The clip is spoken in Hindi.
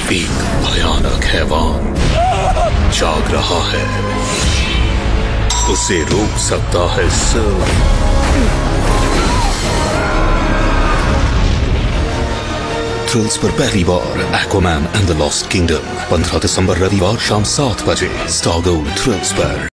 एक भयानक हैवान जाग रहा है। उसे रोक सकता है सिर्फ थ्रिल्स पर पहली बार Aquaman and the lost kingdom 15 दिसंबर रविवार शाम 7 बजे स्टार गोल्ड थ्रिल्स पर।